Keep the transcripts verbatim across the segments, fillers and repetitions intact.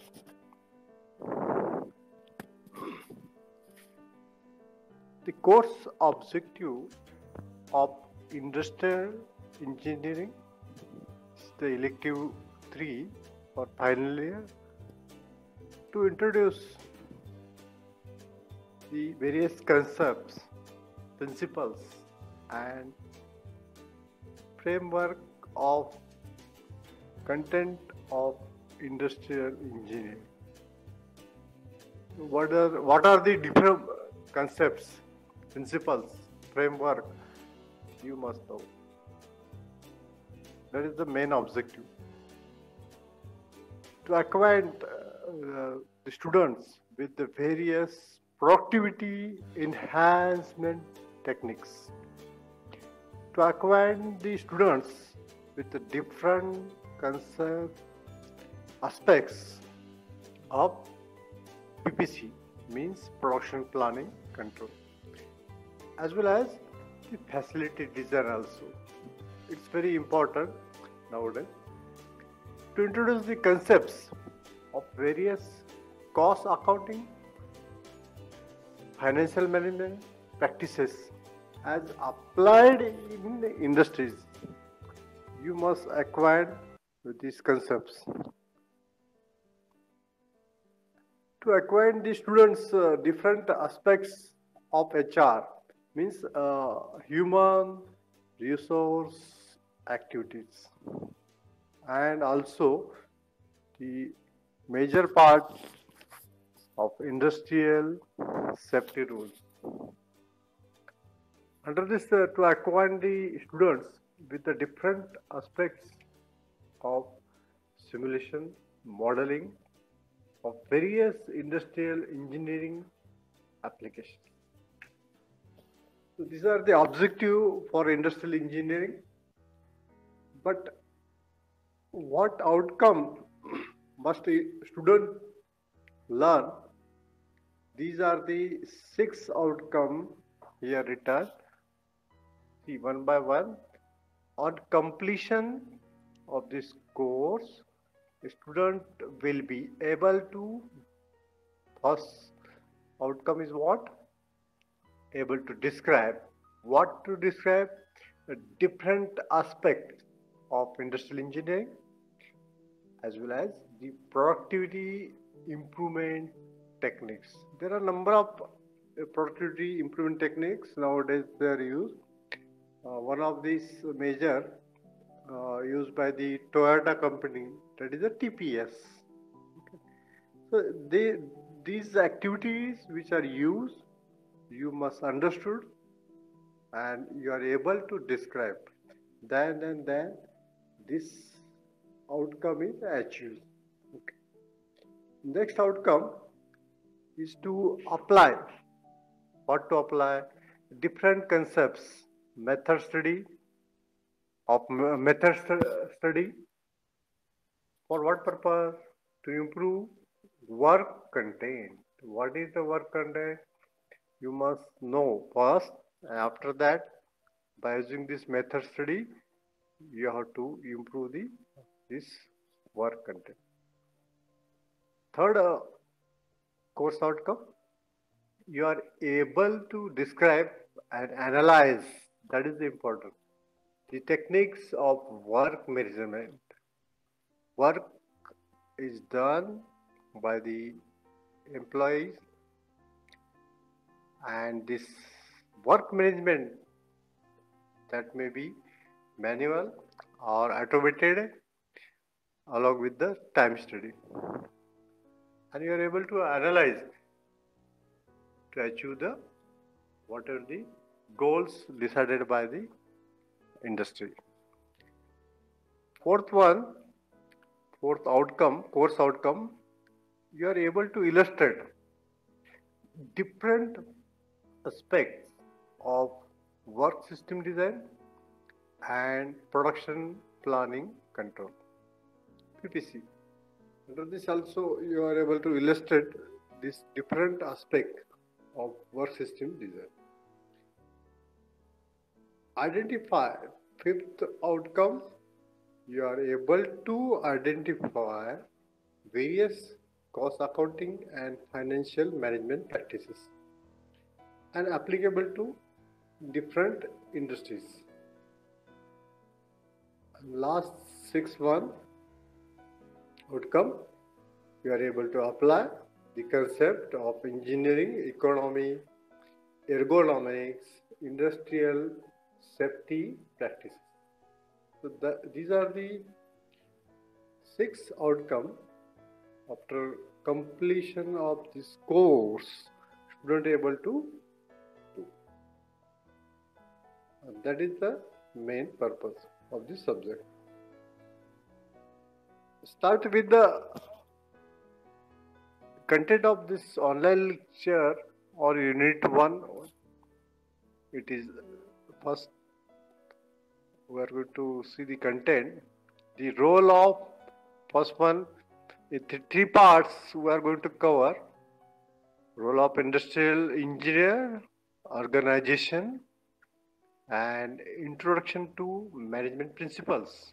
The course objective of industrial engineering is the elective three for final year to introduce the various concepts, principles, and framework of content of industrial engineering. What are what are the different concepts, principles, framework? You must know. That is the main objective. To acquaint uh, the students with the various productivity enhancement techniques. To acquaint the students with the different concept aspects of P P C, means production planning control, as well as the facility design also. It's very important nowadays to introduce the concepts of various cost accounting, financial management practices as applied in the industries. You must acquire with these concepts. To acquire the students uh, different aspects of H R, means uh, human resource activities, and also the major part of industrial safety rules. Under this, uh, to acquire the students with the different aspects of simulation, modeling of various industrial engineering applications. So these are the objective for industrial engineering. But what outcome must a student learn? These are the six outcomes here written. See one by one. On completion of this course, a student will be able to, first outcome is what? Able to describe. What to describe? A different aspect of industrial engineering, as well as the productivity improvement techniques. There are a number of productivity improvement techniques nowadays they are used. Uh, one of these major uh, used by the Toyota company, that is a T P S. Okay. So they, these activities which are used, you must understood and you are able to describe. Then and then this outcome is achieved. Okay. Next outcome is to apply. What to apply? Different concepts, method study, of method study. For what purpose? To improve work content. What is the work content? You must know first. After that, by using this method study, you have to improve the this work content. Third uh, course outcome, you are able to describe and analyze. That is the important. The techniques of work measurement. Work is done by the employees, and this work management, that may be manual or automated along with the time study. And you are able to analyze to achieve the what are the goals decided by the industry. Fourth one, fourth outcome, course outcome, you are able to illustrate different aspects of work system design and production planning control, P P C. Under this also you are able to illustrate this different aspect of work system design. Identify, fifth outcome, you are able to identify various cost accounting and financial management practices, and applicable to different industries. Last six one outcome, you are able to apply the concept of engineering, economy, ergonomics, industrial safety practices. So the, these are the six outcomes after completion of this course student able to do. And that is the main purpose of this subject. Start with the content of this online lecture or unit one. It is first we are going to see the content. The role of first one, the three parts we are going to cover. Role of industrial engineer, organization, and introduction to management principles.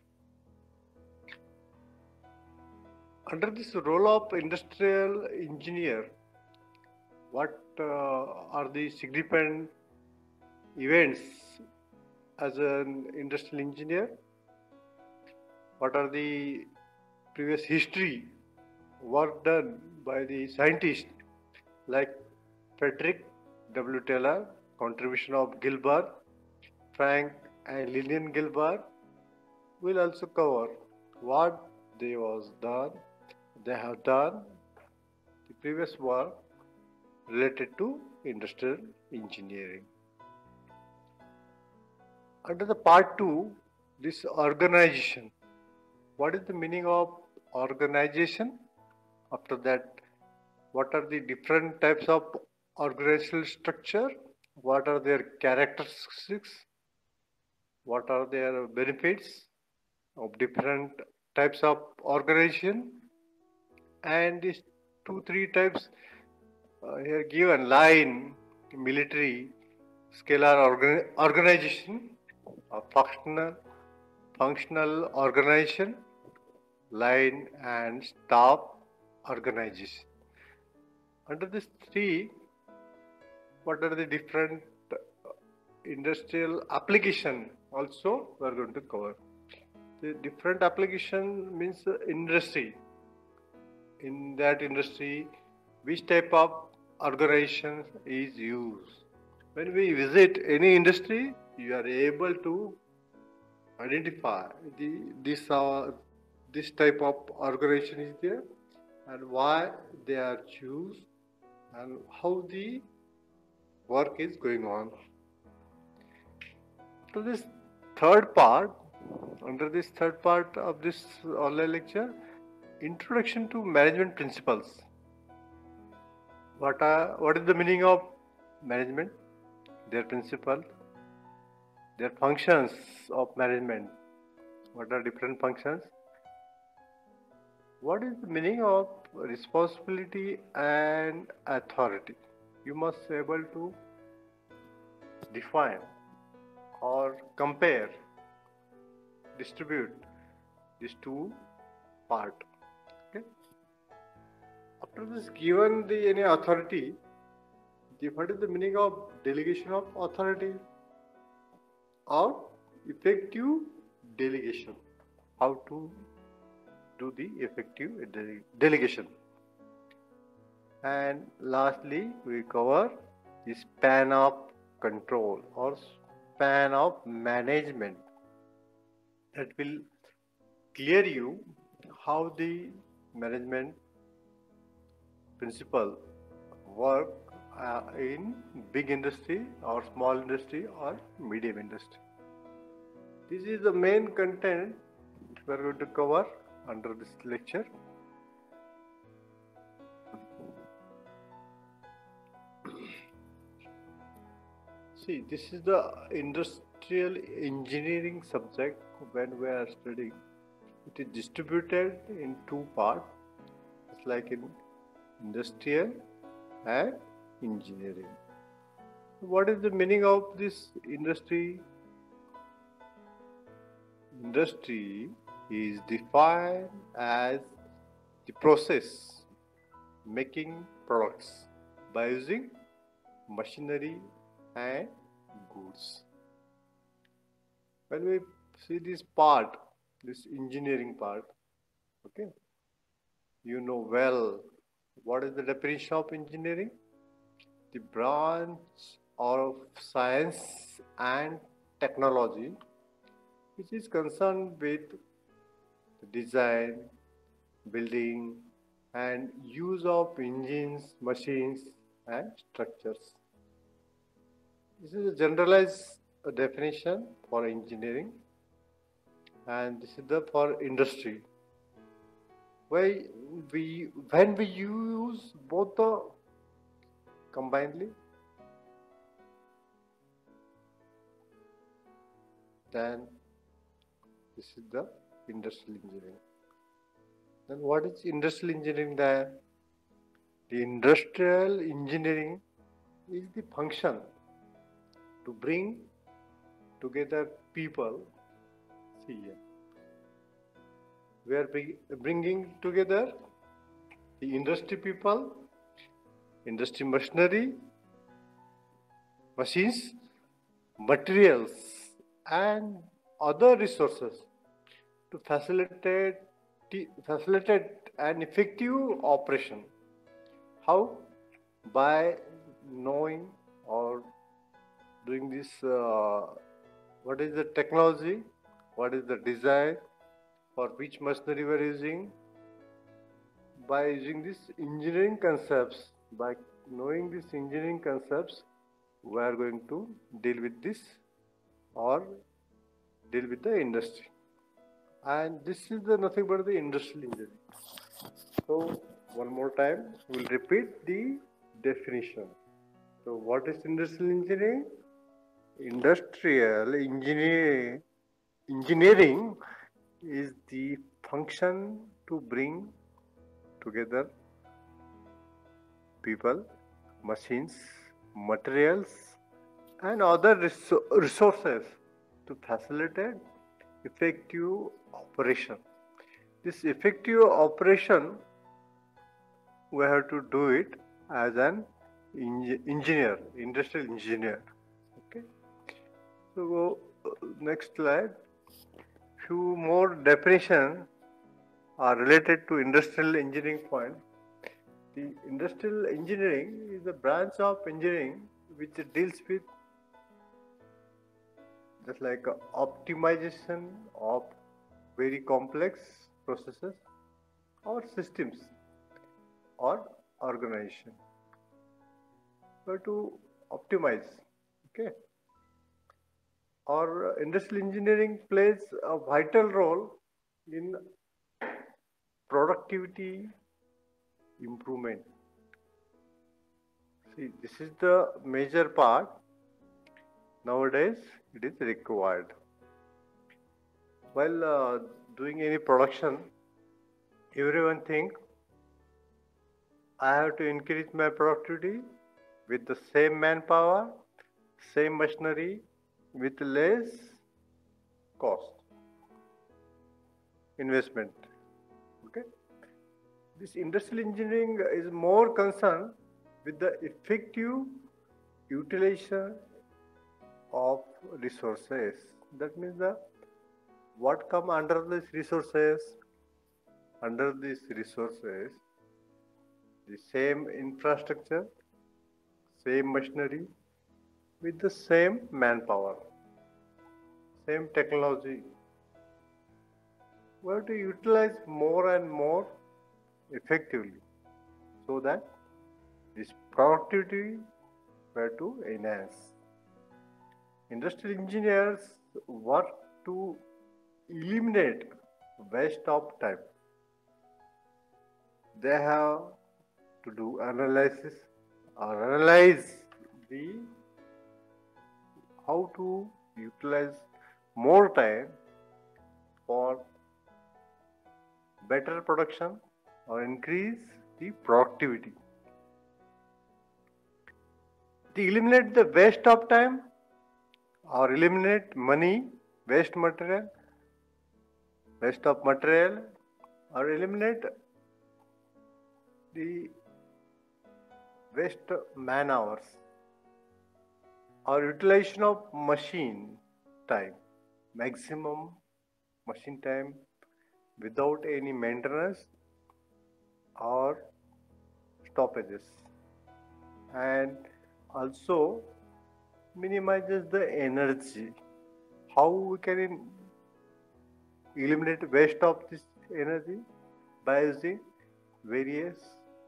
Under this role of industrial engineer, what uh, are the significant events as an industrial engineer? What are the previous history work done by the scientists like Frederick W. Taylor, contribution of Gilbert, Frank and Lillian Gilbert? Will also cover what they was done, they have done, the previous work related to industrial engineering. Under the part two, this organization. What is the meaning of organization? After that, what are the different types of organizational structure? What are their characteristics? What are their benefits of different types of organization? And these two, three types uh, here given: line, military, scalar organ organization, uh, functional, functional organization, line and staff organization. Under these three, what are the different industrial application also we are going to cover. The different application means industry. In that industry, which type of organization is used. When we visit any industry, you are able to identify the this uh, this type of organization is there and why they are choose and how the work is going on. So this third part, under this third part of this online lecture, introduction to management principles. What are what is the meaning of management? Their principle, their functions of management. What are different functions? What is the meaning of responsibility and authority? You must be able to define or compare, distribute these two parts. Okay. After this, given the any authority, the, what is the meaning of delegation of authority or effective delegation? How to do the effective de delegation? And lastly, we cover the span of control or span of management. That will clear you how the management principle work uh, in big industry or small industry or medium industry. This is the main content we are going to cover under this lecture. See, this is the industrial engineering subject when we are studying. It is distributed in two parts. It's like in industrial and engineering. What is the meaning of this industry? Industry is defined as the process making products by using machinery and goods. When we see this part, this engineering part, okay, you know well what is the definition of engineering? The branch of science and technology which is concerned with the design, building, and use of engines, machines, and structures. This is a generalized definition for engineering, and this is the for industry. Why we when we use both the combinedly, then this is the industrial engineering. Then what is industrial engineering then? The industrial engineering is the function to bring together people. See here. We are bringing together the industry people, industry machinery, machines, materials, and other resources to facilitate facilitate an effective operation. How? By knowing or doing this, uh, what is the technology, what is the design, for which machinery we are using. By using these engineering concepts, by knowing these engineering concepts, we are going to deal with this or deal with the industry. And this is the nothing but the industrial engineering. So one more time, we will repeat the definition. So what is industrial engineering? Industrial engineering, engineering is the function to bring together people, machines, materials, and other resources to facilitate effective operation. This effective operation, we have to do it as an engineer, industrial engineer. Okay. So go next slide. Few more definitions are related to industrial engineering point. The industrial engineering is a branch of engineering which deals with just like optimization of very complex processes or systems or organization. So to optimize, okay. Or industrial engineering plays a vital role in productivity improvement. See, this is the major part. Nowadays, it is required. While uh, doing any production, everyone think I have to increase my productivity with the same manpower, same machinery, with less cost, investment. Okay. This industrial engineering is more concerned with the effective utilization of resources. That means the what come under these resources? Under these resources, the same infrastructure, same machinery, with the same manpower, same technology. We have to utilize more and more effectively so that this productivity we have to enhance. Industrial engineers work to eliminate waste of time. They have to do analysis or analyze the how to utilize more time for better production or increase the productivity. They eliminate the waste of time or eliminate money, waste material, waste of material, or eliminate the waste man hours or utilization of machine time, maximum machine time without any maintenance or stoppages, and also minimizes the energy. How we can in- eliminate waste of this energy? By using various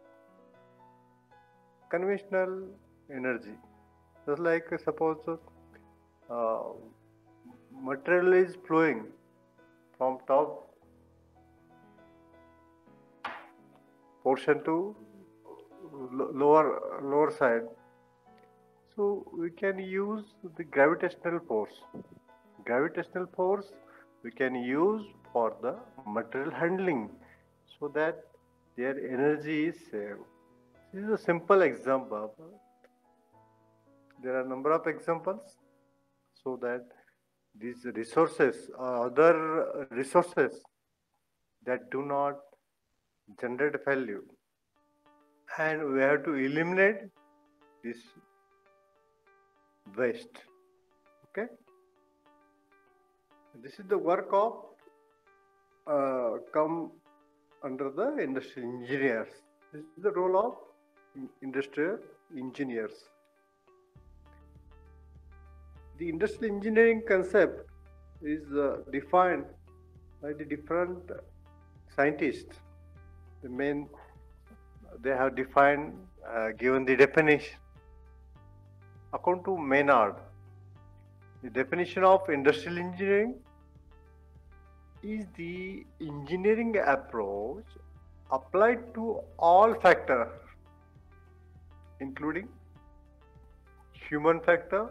conventional energy. Just like uh, suppose uh, material is flowing from top portion to lo- lower lower side, so we can use the gravitational force. Gravitational force we can use for the material handling, so that their energy is saved. This is a simple example. There are a number of examples, so that these resources or other resources that do not generate value, and we have to eliminate this waste. Okay, this is the work of uh, come under the industrial engineers. This is the role of industrial engineers. The industrial engineering concept is uh, defined by the different scientists. The main they have defined, uh, given the definition. According to Maynard, the definition of industrial engineering is the engineering approach applied to all factors, including human factor,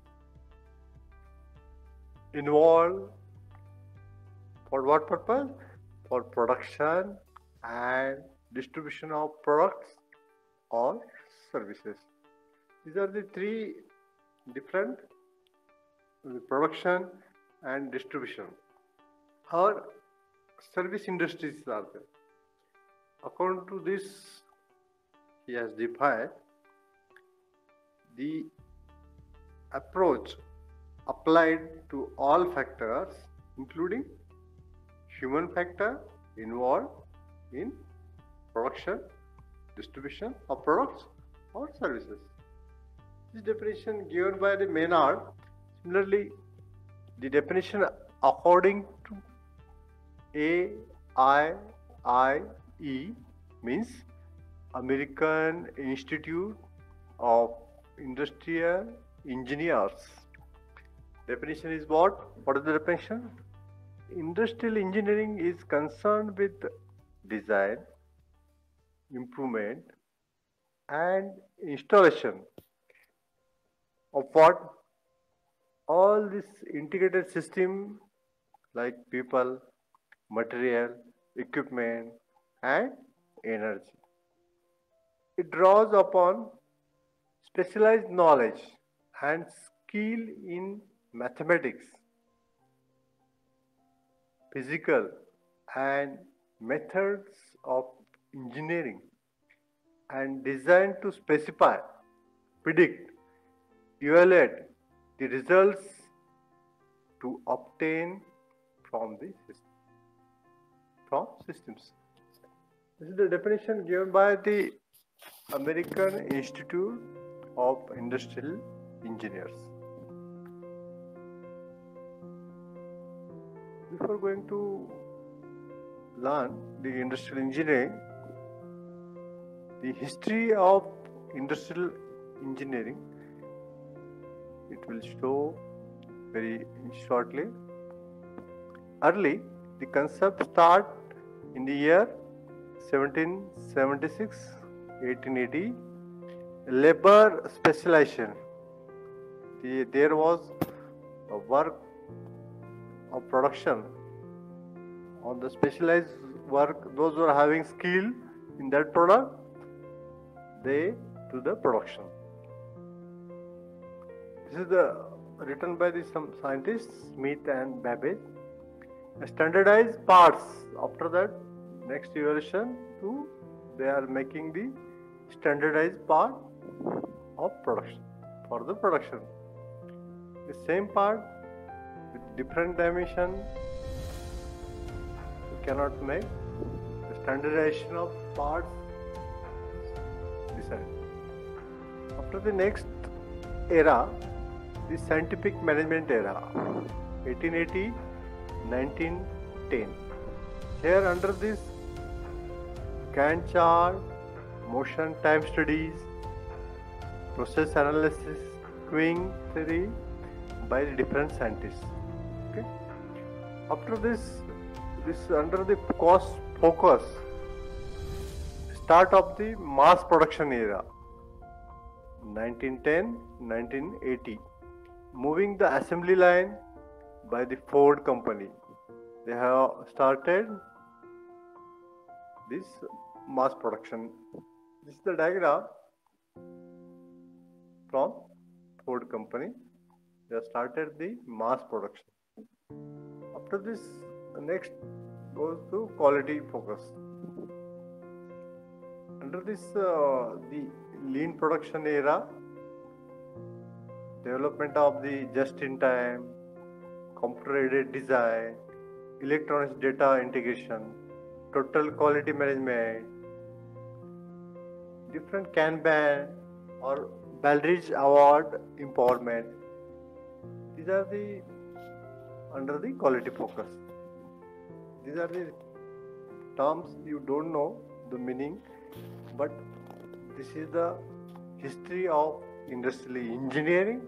involved for what purpose? For production and distribution of products or services. These are the three different: the production and distribution. Or service industries are there. According to this, he has defined the approach applied to all factors, including human factor involved in production, distribution of products or services. This definition given by the Maynard. Similarly, the definition according to A I I E means American Institute of Industrial Engineers. Definition is what? What is the definition? Industrial engineering is concerned with design, improvement, and installation of what? All this integrated system like people, material, equipment, and energy. It draws upon specialized knowledge and skill in mathematics, physical, and methods of engineering, and designed to specify, predict, evaluate the results to obtain from the system, from systems. This is the definition given by the American Institute of Industrial Engineers. Before going to learn the industrial engineering, the history of industrial engineering, it will show very shortly. Early, the concept start in the year seventeen seventy-six, eighteen eighty. Labor specialization. The, there was a work of production on the specialized work. Those who are having skill in that product, they do the production. This is the written by the some scientists, Smith and Babbage. Standardized parts. After that, next evolution to they are making the standardized part of production for the production. The same part with different dimension you cannot make. The standardization of parts decided. After the next era, the scientific management era, eighteen eighty to nineteen ten. Here under this Gantt chart, motion time studies, process analysis, queuing theory by the different scientists. Okay. After this, this under the cost focus, start of the mass production era, nineteen ten to nineteen eighty, moving the assembly line by the Ford company. They have started this mass production. This is the diagram from Ford company. They have started the mass production. After this, the next goes to quality focus. Under this, uh, the lean production era, development of the just-in-time, computer-aided design, electronics data integration, total quality management, different Kanban or Baldrige Award empowerment. These are the under the quality focus. These are the terms you don't know the meaning, but this is the history of industrial engineering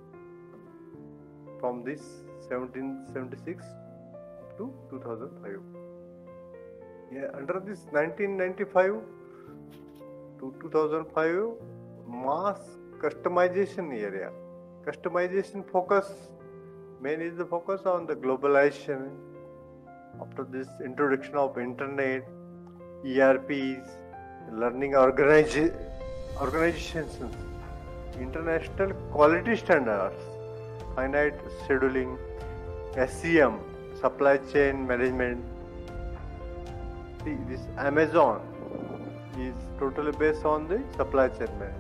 from this seventeen seventy-six to two thousand five. Yeah, under this nineteen ninety-five to two thousand five mass customization area. Customization focus, main is the focus on the globalization. After this introduction of internet, E R Ps, learning organiza organizations, international quality standards, finite scheduling, S C M, supply chain management. See, this Amazon is totally based on the supply chain management.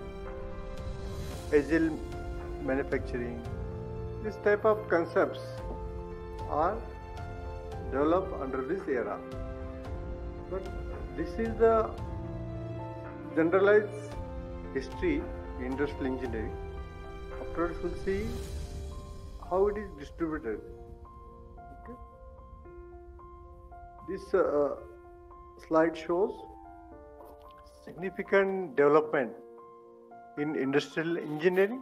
Agile manufacturing. This type of concepts are developed under this era. But this is the generalized history in industrial engineering. Afterwards, we'll see how it is distributed. Okay. This uh, slide shows significant development in industrial engineering.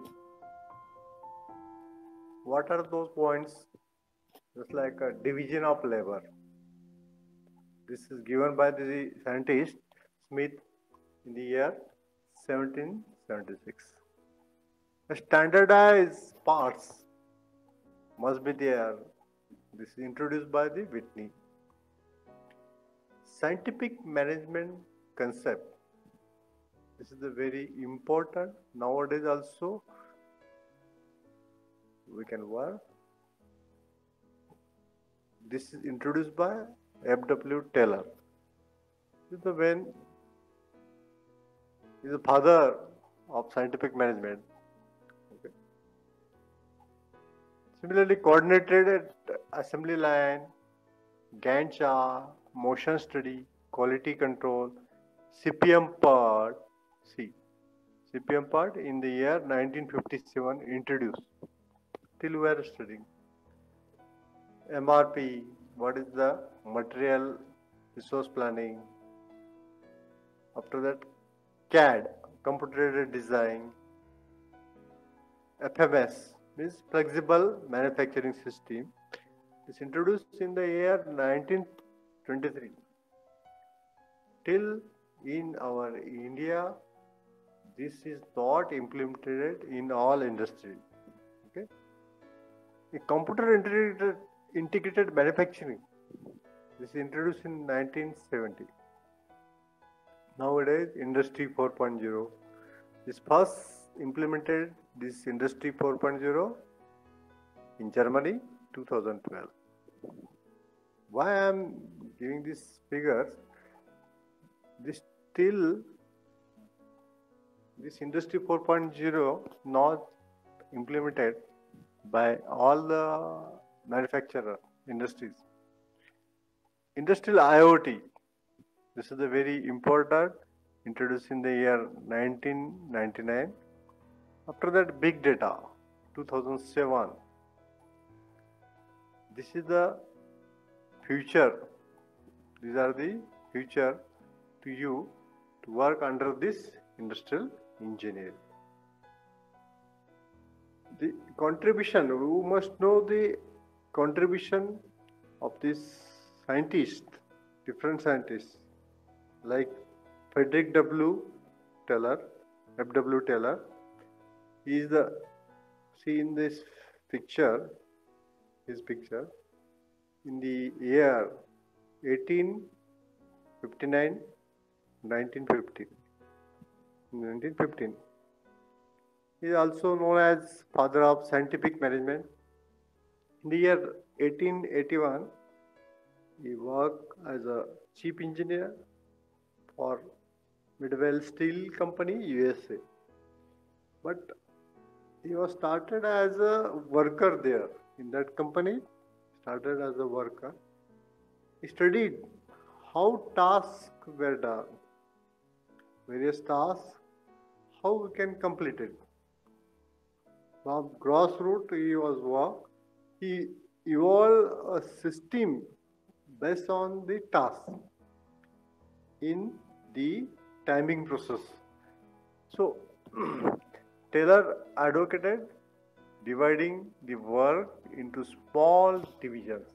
What are those points? Just like a division of labor. This is given by the scientist Smith in the year seventeen seventy-six. The standardized parts must be there. This is introduced by the Whitney. Scientific management concept. This is the very important. Nowadays also we can work. This is introduced by F W Taylor. This is the when is the father of scientific management. Okay. Similarly, coordinated assembly line, Gantt chart, motion study, quality control, C P M part. See, C P M part in the year nineteen fifty-seven introduced. Till we are studying. M R P, what is the material resource planning? After that, C A D, computer aided design. F M S means flexible manufacturing system. It's introduced in the year nineteen twenty-three. Till in our India, this is not implemented in all industry. Okay. The computer integrated, integrated manufacturing. This is introduced in nineteen seventy. Nowadays, Industry four point oh. This first implemented this Industry four point oh in Germany, two thousand twelve. Why I am giving these figures? This still this Industry four point oh not implemented by all the manufacturer industries. Industrial IoT, this is a very important, introduced in the year nineteen ninety-nine. After that, big data, two thousand seven. This is the future. These are the future to you to work under this industrial engineer. The contribution, we must know the contribution of this scientist, different scientists, like Frederick W. Taylor, F W. Taylor. He is the, see in this picture, his picture, in the year eighteen fifty-nine, nineteen fifteen. nineteen fifteen. He is also known as father of scientific management. In the year eighteen eighty-one, he worked as a chief engineer for Midwell Steel Company, U S A. But he was started as a worker there in that company. Started as a worker. He studied how tasks were done, various tasks, how we can complete it. From grassroots he was work. He evolved a system based on the task in the timing process. So Taylor advocated dividing the work into small divisions,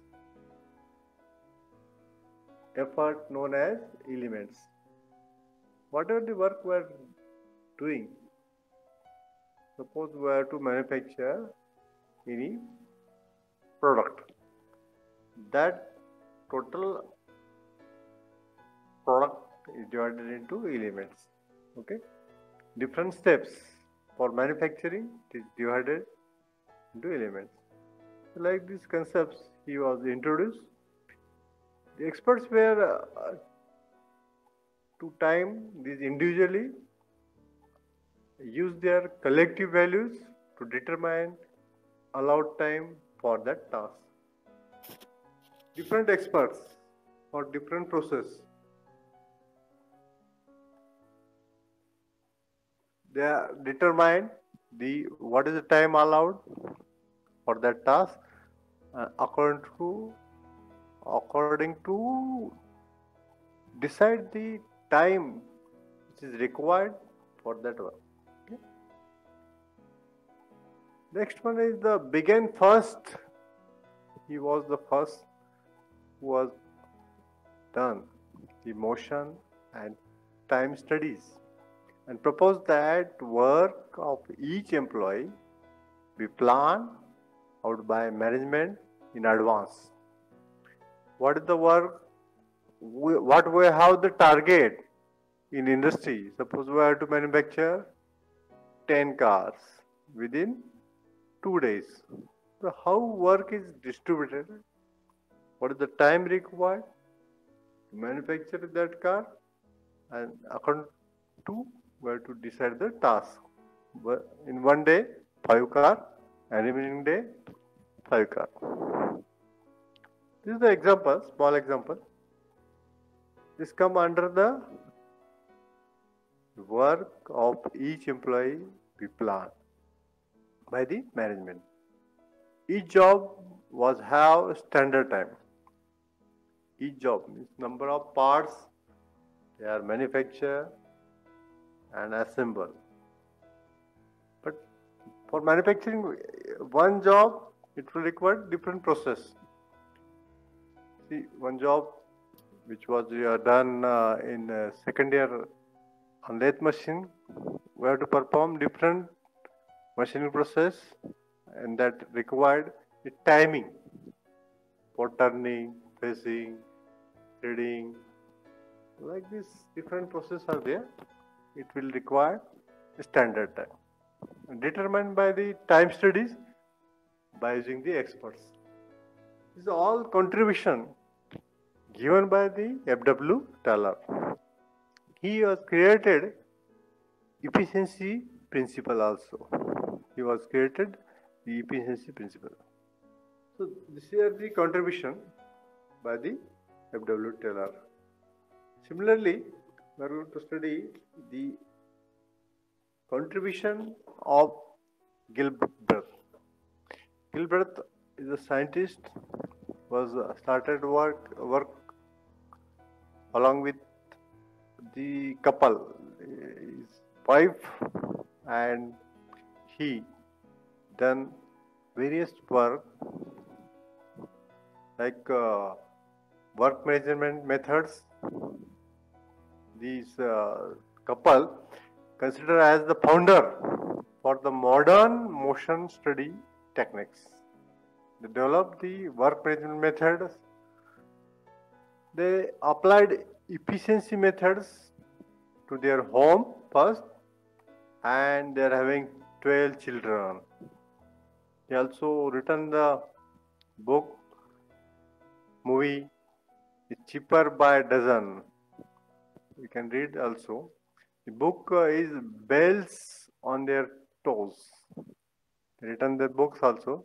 effort known as elements. Whatever the work we are doing, suppose we have to manufacture any product, that total product is divided into elements. Okay, different steps for manufacturing is divided into elements. Like these concepts, he was introduced. The experts were uh, to time these individually, use their collective values to determine allowed time for that task. Different experts for different process. They determine the what is the time allowed for that task uh, according to according to decide the time which is required for that work. Okay. Next one is the began first. He was the first who was done the motion and time studies and proposed that work of each employee be planned out by management in advance. What is the work? We, what we have the target in industry? Suppose we have to manufacture ten cars within two days. So how work is distributed? What is the time required to manufacture that car? And according to we have to decide the task. In one day, five car, and remaining day, five car. This is the example, small example. This come under the work of each employee be planned by the management. Each job was have standard time. Each job means number of parts they are manufactured and assembled. But for manufacturing one job, it will require different process. See, one job which was uh, done uh, in uh, second year on lathe machine, we have to perform different machining process, and that required a timing for turning, pressing, threading. Like this, different processes are there. It will require a standard time, determined by the time studies by using the experts. This is all contribution given by the F W. Taylor. He has created efficiency principle also. He was created the efficiency principle. So this is the contribution by the F W Taylor. Similarly, we are going to study the contribution of Gilbert. Gilbert is a scientist, was started work work along with the couple, his wife, and he done various work like uh, work measurement methods. These uh, couple considered as the founder for the modern motion study techniques. They developed the work measurement methods. They applied efficiency methods to their home first, and they are having twelve children. They also written the book, movie, It's Cheaper by a Dozen. You can read also. The book uh, is Bells on Their Toes. They written the books also.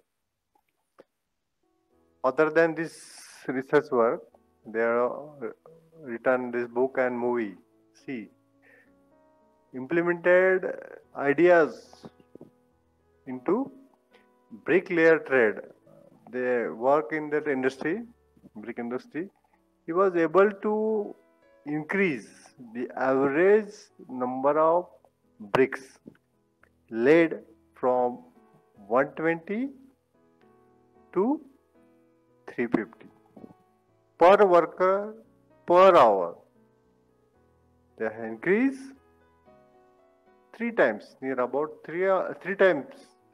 Other than this research work, they are uh, written this book and movie. See, implemented ideas into bricklayer trade. They work in that industry, brick industry. He was able to increase the average number of bricks laid from one hundred twenty to three hundred fifty per worker per hour. They have increased three times, near about three, uh, three times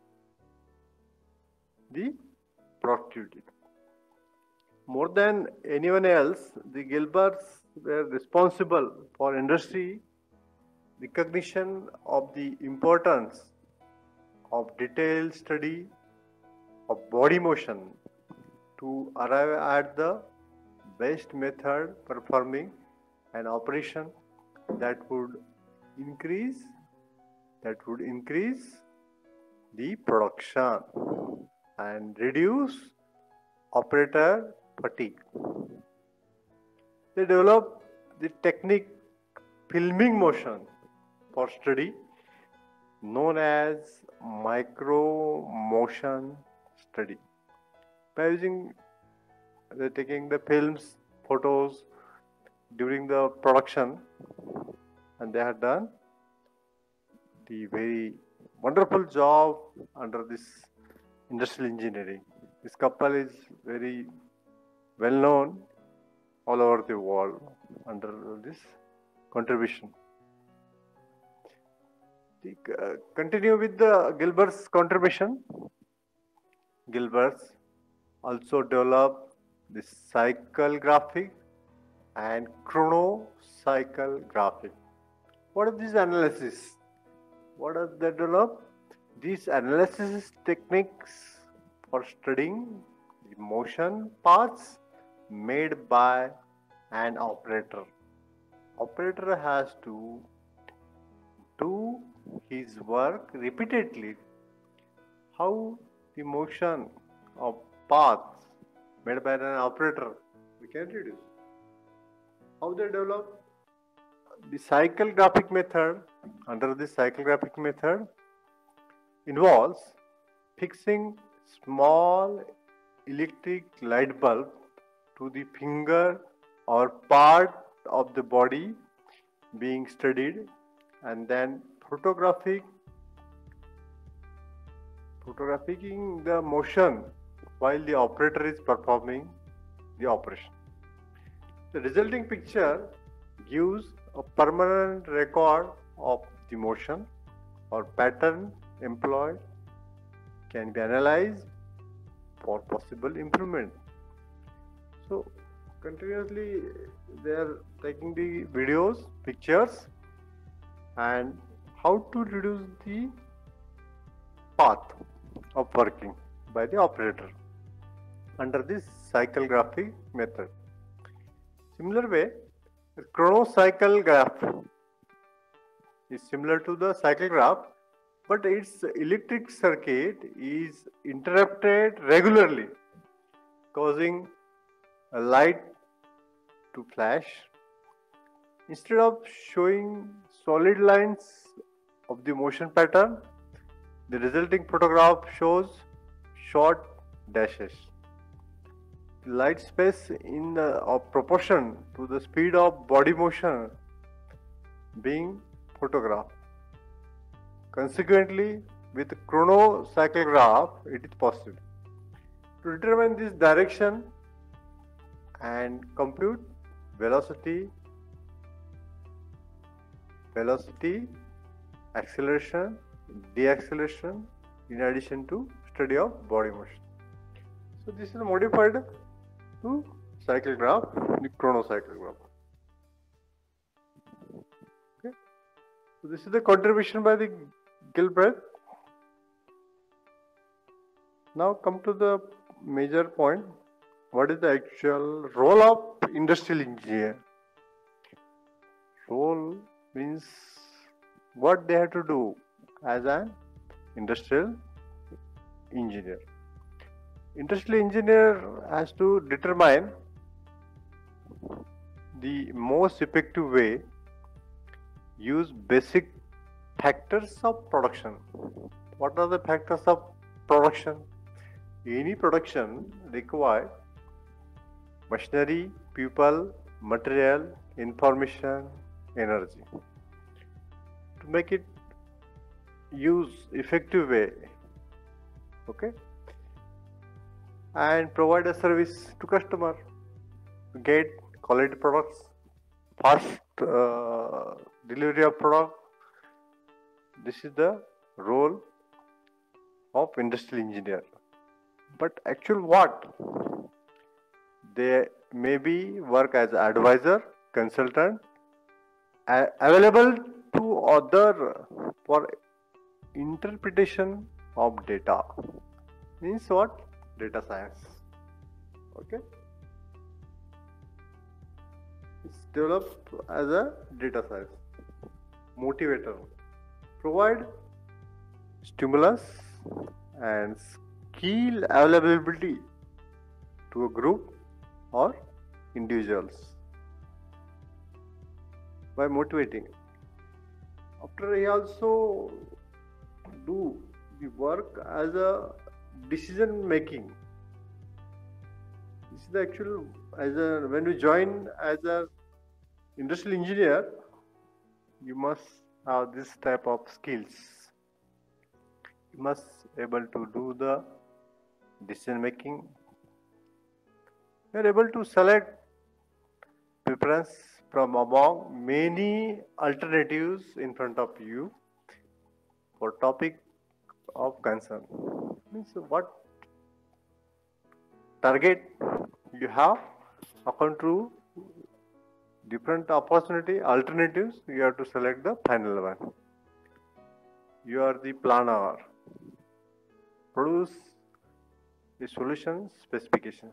the productivity. More than anyone else, the Gilberts were responsible for industry recognition of the importance of detailed study of body motion to arrive at the best method performing an operation that would increase that would increase the production and reduce operator fatigue. They developed the technique filming motion for study known as micro motion study. By using, they're taking the films, photos during the production, and they have done the very wonderful job under this industrial engineering. This couple is very well known all over the world under this contribution. The, uh, continue with the Gilbert's contribution. Gilbert's also developed the cycle graphic and chrono cycle graphic. What is this analysis? What does they develop? These analysis techniques for studying the motion paths made by an operator. Operator has to do his work repeatedly. How the motion of paths made by an operator we can reduce. How they develop? The cycle graphic method, under this cycle graphic method, involves fixing small electric light bulb to the finger or part of the body being studied, and then photographic photographing the motion while the operator is performing the operation. The resulting picture gives a permanent record of the motion or pattern employed, can be analyzed for possible improvement. So continuously they are taking the videos, pictures, and how to reduce the path of working by the operator under this cycle graphic method. Similar way, the chrono cycle graph is similar to the cycle graph, but its electric circuit is interrupted regularly, causing a light to flash. Instead of showing solid lines of the motion pattern, the resulting photograph shows short dashes. The light space in uh, of proportion to the speed of body motion being photographed. Consequently, with chronocycle graph, it is possible to determine this direction and compute velocity, velocity, acceleration, deceleration, in addition to study of body motion. So this is modified to cycle graph, the chronocycle graph. Okay. So this is the contribution by the Gilbreth. Now come to the major point. What is the actual role of industrial engineer? Role means what they have to do as an industrial engineer. Industrial engineer has to determine the most effective way, use basic factors of production. What are the factors of production? Any production requires machinery, people, material, information, energy. To make it use effective way, okay, and provide a service to customer, to get quality products, fast uh, delivery of product. This is the role of industrial engineer. But actual what? They maybe work as advisor, consultant, available to other for interpretation of data. Means what? Data science. Okay. It's developed as a data science. Motivator. Provide stimulus and skill availability to a group or individuals by motivating. After he also do the work as a decision making. This is the actual, as a when you join as a industrial engineer, you must have this type of skills. You must able to do the decision making. You are able to select preference from among many alternatives in front of you for topic of concern. Means what target you have according to different opportunity alternatives, you have to select the final one. You are the planner. Produce the solution specification.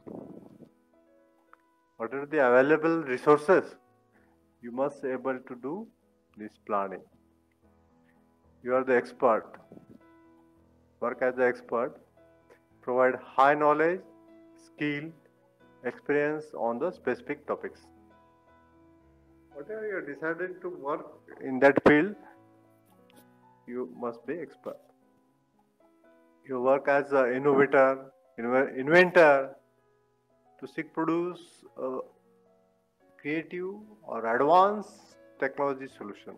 What are the available resources? You must be able to do this planning. You are the expert. Work as the expert. Provide high knowledge, skill, experience on the specific topics. Whatever you have decided to work in that field, you must be expert. You work as an innovator, inventor, to seek produce a creative or advanced technology solution.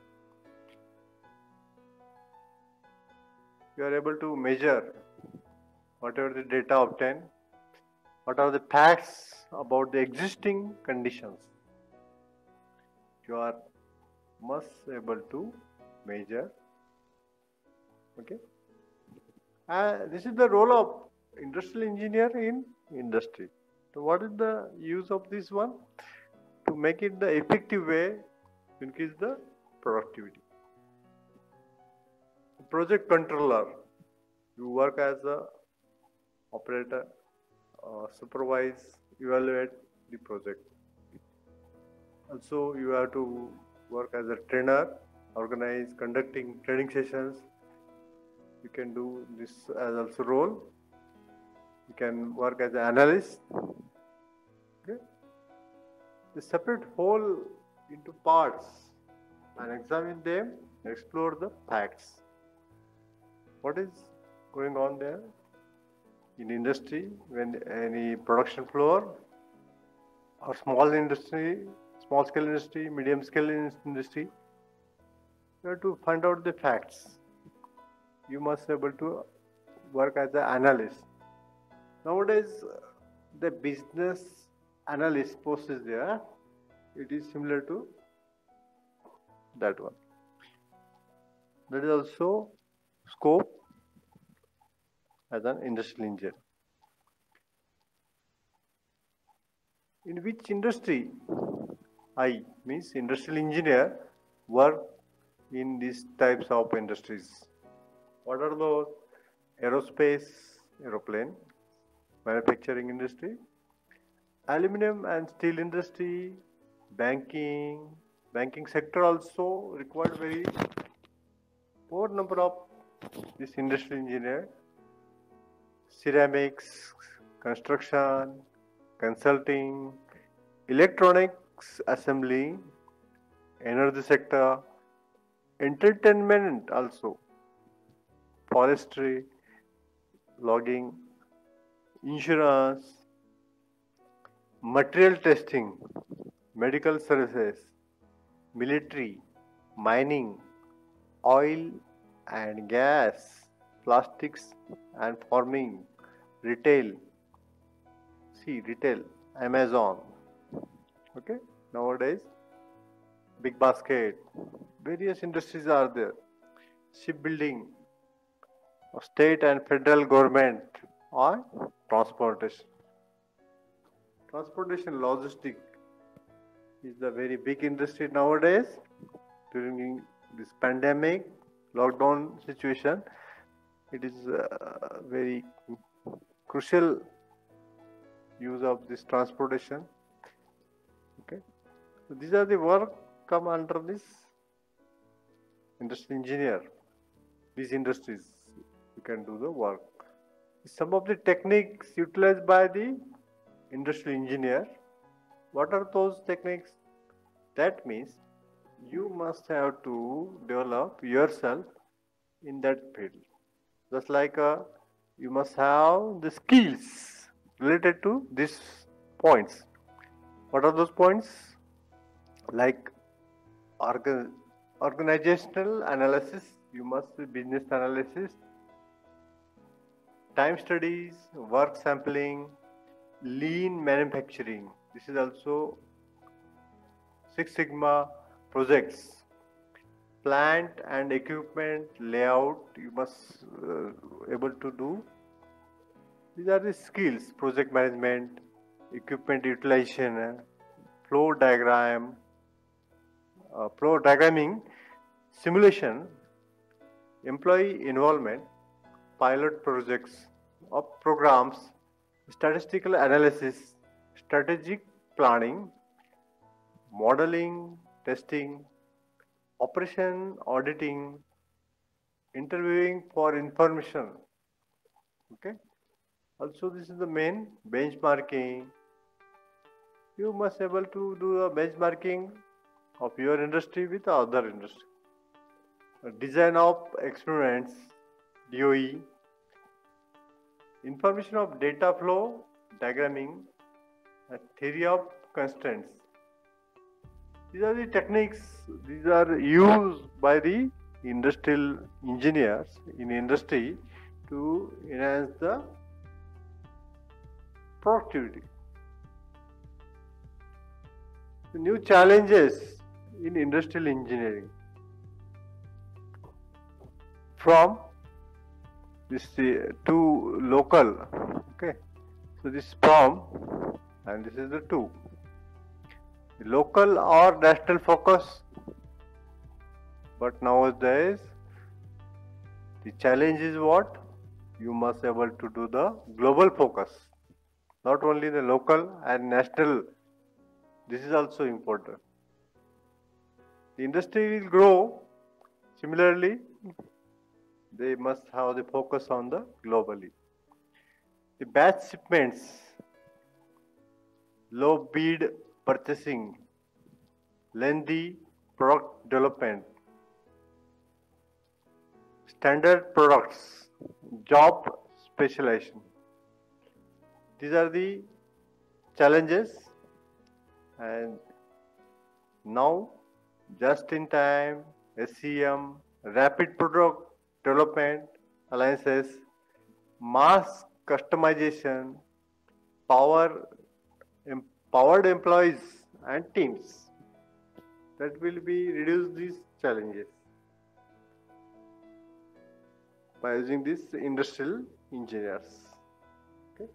You are able to measure whatever the data obtained, what are the facts about the existing conditions. You are must able to measure. Okay. And this is the role of industrial engineer in industry. So what is the use of this one? To make it the effective way to increase the productivity. Project controller. You work as a operator, uh, supervise, evaluate the project. Also, you have to work as a trainer organize, conducting training sessions. You can do this as also role. You can work as an analyst. Okay. They separate whole into parts and examine them, explore the facts. What is going on there in industry, when any production floor or small industry, small scale industry, medium scale industry, you have to find out the facts. You must be able to work as an analyst. Nowadays, the business analyst post is there. It is similar to that one. That is also scope as an industrial engineer. In which industry I, means industrial engineer, work in these types of industries? What are those? Aerospace, aeroplane, manufacturing industry, aluminum and steel industry, banking, banking sector also required very more number of this industrial engineer, ceramics, construction, consulting, electronics assembly, energy sector, entertainment also, forestry, logging, insurance, material testing, medical services, military, mining, oil and gas, plastics and farming, retail, see retail, Amazon, okay, nowadays, big basket, various industries are there, shipbuilding, state and federal government, or transportation. Transportation logistic is the very big industry nowadays. During this pandemic, lockdown situation, it is uh, very crucial use of this transportation. Okay, so these are the work come under this industrial engineer. These industries you can do the work. Some of the techniques utilized by the industrial engineer. What are those techniques? That means you must have to develop yourself in that field. Just like uh, you must have the skills related to these points. What are those points? Like organ organizational analysis, you must be business analysis, time studies, work sampling, lean manufacturing. This is also Six Sigma projects. Plant and equipment layout you must uh, able to do. These are the skills: project management, equipment utilization, flow diagram, uh, flow diagramming, simulation, employee involvement, pilot projects of programs, statistical analysis, strategic planning, modeling, testing, operation auditing, interviewing for information. Okay. Also, this is the main benchmarking. You must be able to do the benchmarking of your industry with other industry. Design of experiments, D O E, information of data flow, diagramming, and theory of constraints. These are the techniques, these are used by the industrial engineers in industry to enhance the productivity. The new challenges in industrial engineering from this uh, to local. Okay, so this from and this is the two. Local or national focus, but nowadays the challenge is what? You must be able to do the global focus, not only the local and national. This is also important. The industry will grow Similarly, they must have the focus on the globally. The batch shipments, low bid purchasing, lengthy product development, standard products, job specialization. These are the challenges, and now just in time, S C M, rapid product development, alliances, mass customization, power, empowered employees and teams. That will be reduce these challenges by using these industrial engineers. Okay.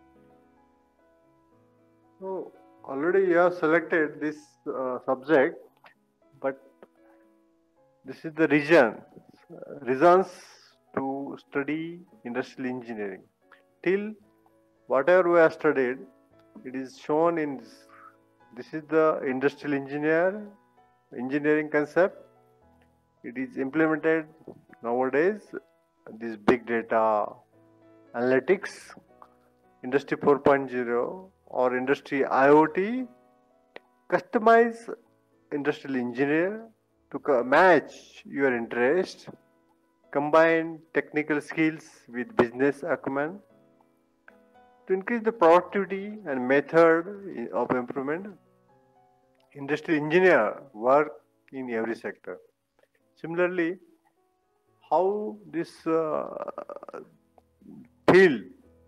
So already you have selected this uh, subject, but this is the reason, reasons to study industrial engineering. Till whatever we have studied, it is shown in this. This is the industrial engineer engineering concept. It is implemented nowadays. This big data analytics, industry four point oh or industry I O T, customize industrial engineer to match your interest, combine technical skills with business acumen to increase the productivity and method of improvement. Industrial engineer work in every sector. Similarly, how this uh, field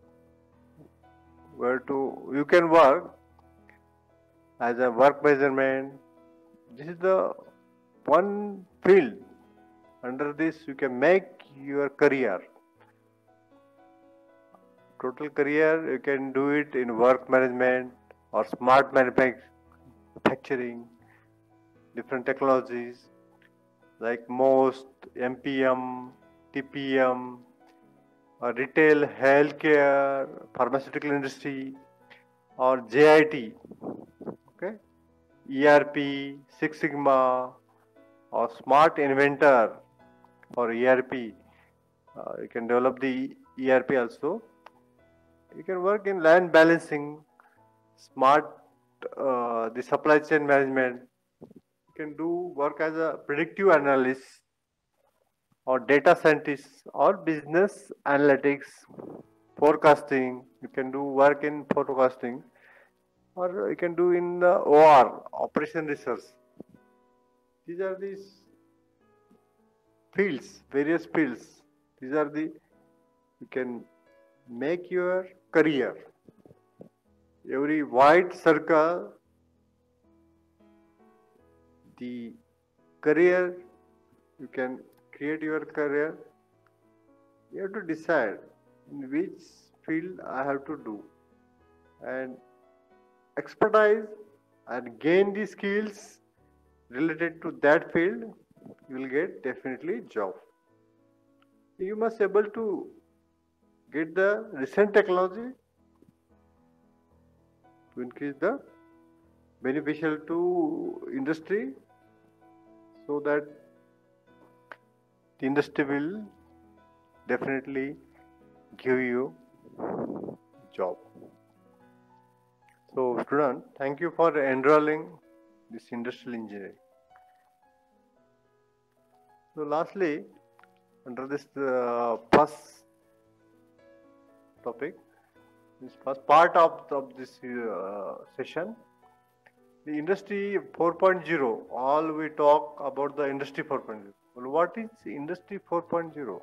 where to you can work as a work measurement. This is the one field. Under this you can make your career. Total career you can do it in work management or smart manufacturing, different technologies like MOST, M P M, T P M, or retail, healthcare, pharmaceutical industry, or J I T, okay, E R P, Six Sigma, or Smart Inventor for E R P. Uh, you can develop the E R P also. You can work in land balancing, smart, uh, the supply chain management. You can do work as a predictive analyst or data scientist or business analytics, forecasting. You can do work in forecasting, or you can do in the O R, operation research. These are these fields, various fields. These are the, you can make your career. Every white circle, the career, you can create your career. You have to decide in which field I have to do and expertise and gain the skills related to that field. You will get definitely job. You must be able to get the recent technology to increase the beneficial to industry, so that the industry will definitely give you job. So student, thank you for enrolling this industrial engineering. So lastly, under this uh, first topic, this first part of, of this uh, session, the industry four point oh, all we talk about the industry four point oh. Well, what is industry four point oh?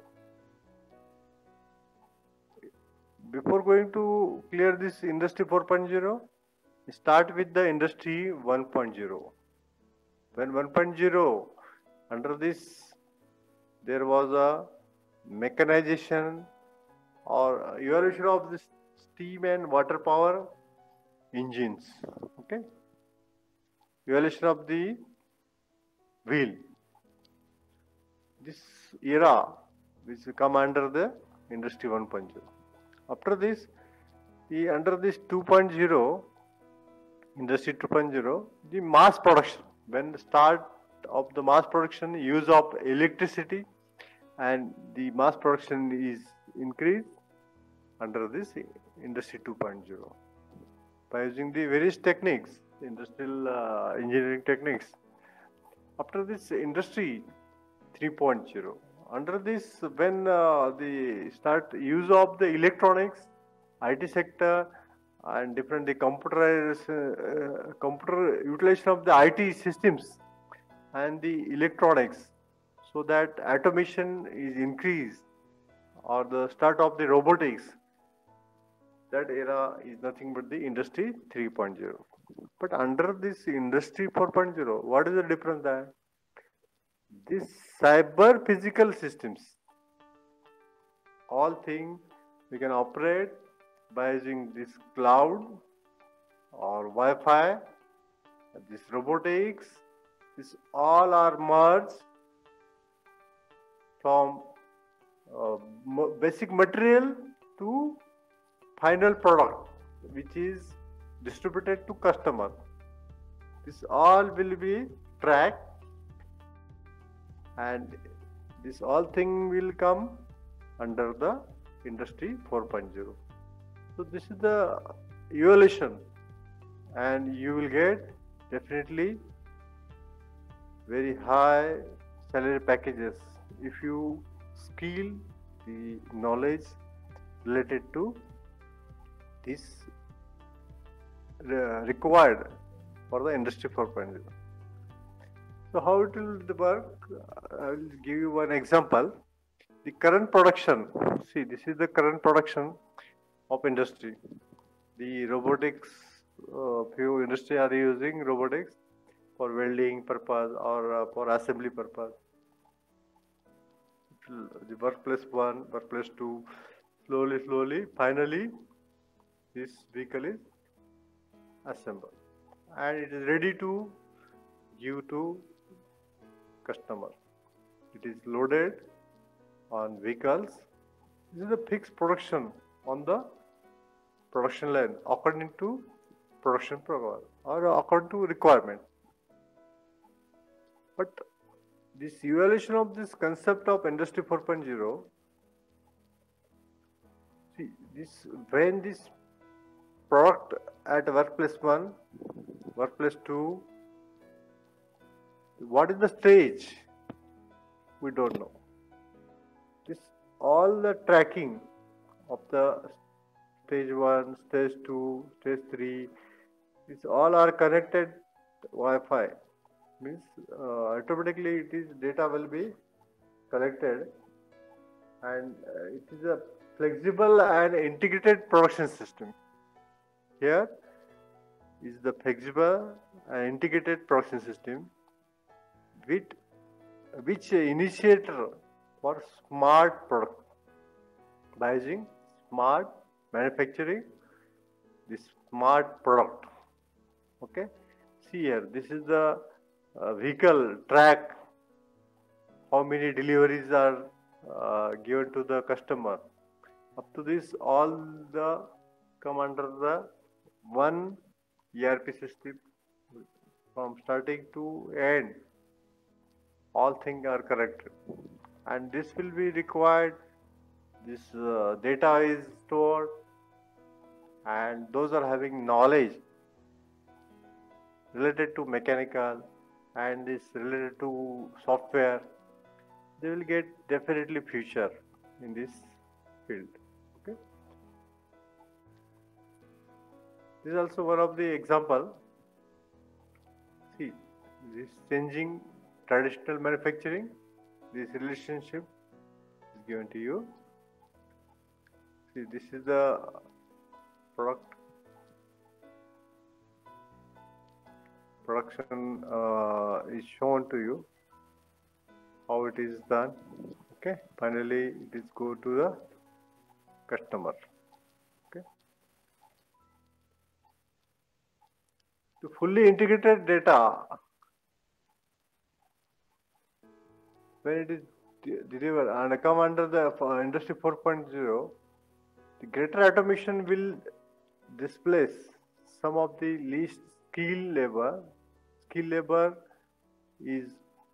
Before going to clear this industry four point oh, start with the industry one point oh. When one point oh, under this there was a mechanization or evolution of this steam and water power engines. Okay, evolution of the wheel. This era which come under the industry one point oh. After this, the under this two point oh, industry two point oh, the mass production. When start of the mass production, use of electricity, and the mass production is increased under this Industry two point oh by using the various techniques, industrial uh, engineering techniques. After this Industry three point oh, under this, when uh, the start use of the electronics, I T sector, and different the computer uh, computer utilization of the I T systems and the electronics, so that automation is increased, or the start of the robotics, that era is nothing but the Industry three point oh. But under this Industry four point oh, what is the difference there? This cyber physical systems, all things we can operate by using this cloud or Wi-Fi, this robotics, this all are merged from uh, basic material to final product, which is distributed to customer. This all will be tracked, and this all thing will come under the Industry four point oh. So this is the evolution, and you will get definitely very high salary packages if you skill the knowledge related to this uh, required for the Industry four point oh. So how it will work? I will give you one example. The current production, see, this is the current production of industry. The robotics, uh, few industry are using robotics for welding purpose or uh, for assembly purpose. The workplace one, workplace two, slowly, slowly, finally, this vehicle is assembled and it is ready to give to customer. It is loaded on vehicles. This is a fixed production on the production line according to production program or according to requirement. But this evaluation of this concept of Industry four point oh, see, this when this product at workplace one, workplace two, what is the stage? We don't know. This all the tracking of the stage one, stage two, stage three, these all are connected Wi-Fi. Means uh, automatically it is data will be collected, and uh, it is a flexible and integrated production system. Here is the flexible and integrated production system with which initiator for smart product by using smart manufacturing, this smart product. Okay, see here, this is the uh, vehicle track, how many deliveries are uh, given to the customer. Up to this, all the come under the one E R P system from starting to end. All things are corrected, and this will be required. This uh, data is stored, and those are having knowledge related to mechanical and this related to software. They will get definitely future in this field. Okay, this is also one of the example. See, this changing traditional manufacturing, this relationship is given to you. See, this is the product production uh, is shown to you, how it is done. Okay, finally it is go to the customer. Okay, to fully integrated data, when it is delivered and come under the Industry four point oh, the greater automation will displace some of the least skilled labor. Skilled labor is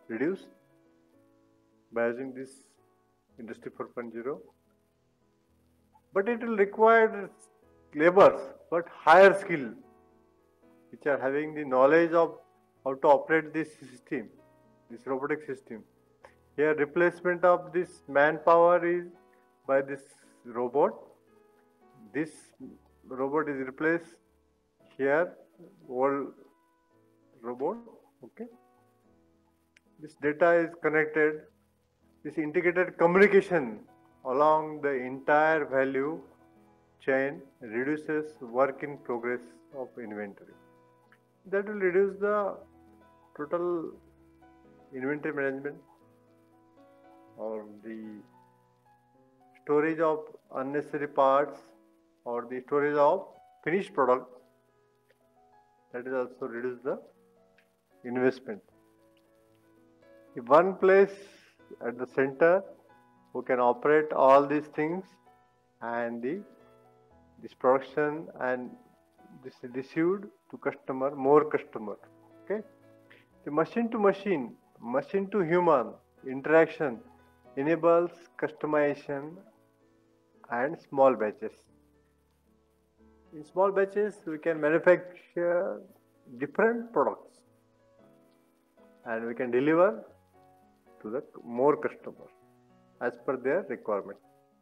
reduce by using this Industry four point oh. But it will require laborers, but higher skill, which are having the knowledge of how to operate this system, this robotic system. Here, replacement of this manpower is by this robot. This robot is replaced here, old robot. Okay. This data is connected. This integrated communication along the entire value chain reduces work in progress of inventory. That will reduce the total inventory management or the storage of unnecessary parts or the storage of finished product. That is also reduce the investment. If one place at the center who can operate all these things and the this production and this is issued to customer, more customer. Okay, the machine to machine, machine to human interaction enables customization and small batches. In small batches, we can manufacture different products and we can deliver to the more customers as per their requirement.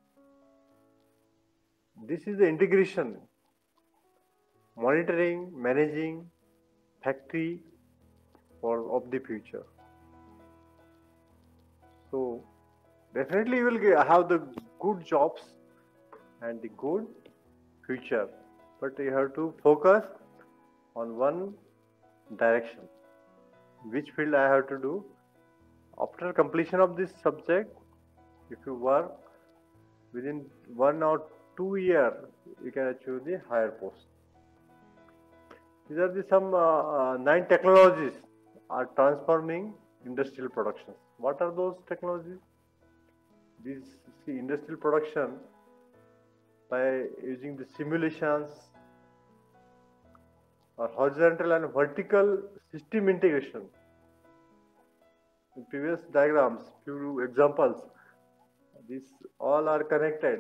This is the integration, monitoring, managing factory for of the future. So definitely you will have the good jobs and the good future, but you have to focus on one direction. Which field I have to do? After completion of this subject, if you work within one or two years, you can achieve the higher post. These are the some uh, nine technologies are transforming industrial production. What are those technologies? These see industrial production by using the simulations or horizontal and vertical system integration. In previous diagrams, few examples, these all are connected.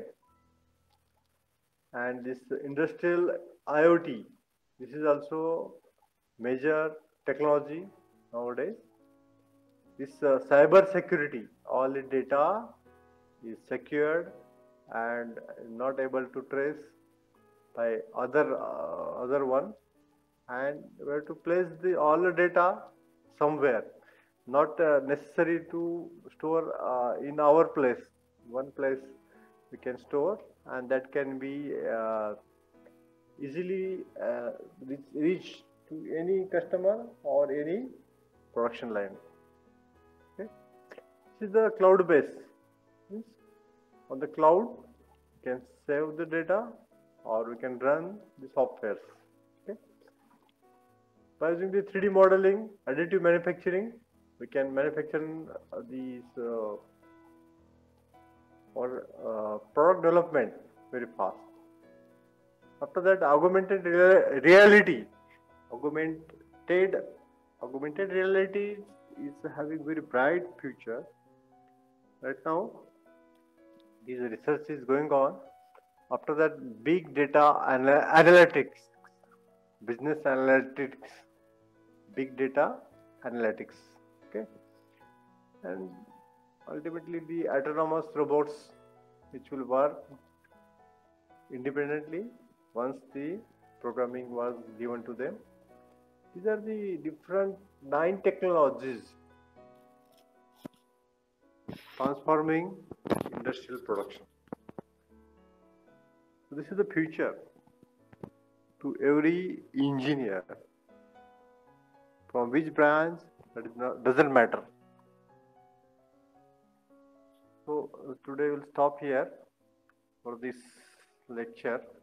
And this industrial I O T, this is also major technology nowadays. This uh, cyber security, all the data is secured and not able to trace by other uh, other one, and we have to place the all the data somewhere, not uh, necessary to store uh, in our place. One place we can store, and that can be uh, easily uh, reach to any customer or any production line. Okay. This is the cloud base. Yes. On the cloud, we can save the data or we can run the softwares. Okay. By using the three D modeling, additive manufacturing, we can manufacture uh, these uh, or uh, product development very fast. After that, augmented reality, augmented augmented reality is having very bright future. Right now, this research is going on. After that, big data anal analytics, business analytics, big data analytics. Okay, and ultimately the autonomous robots which will work independently once the programming was given to them. These are the different nine technologies transforming industrial production. So this is the future to every engineer, from which branch, that is not, doesn't matter. So uh, today we'll stop here for this lecture.